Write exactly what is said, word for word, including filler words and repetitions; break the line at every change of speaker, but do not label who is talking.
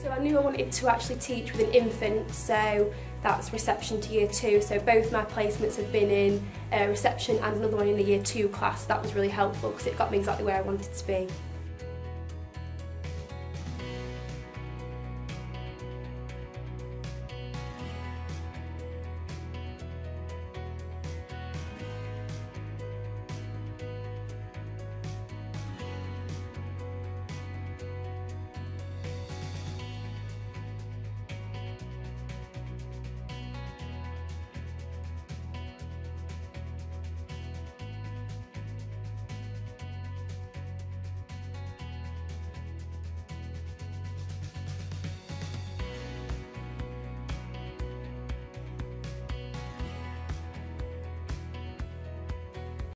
So I knew I wanted to actually teach with an infant, so that's reception to year two. So both my placements have been in uh, reception and another one in the year two class. That was really helpful because it got me exactly where I wanted to be.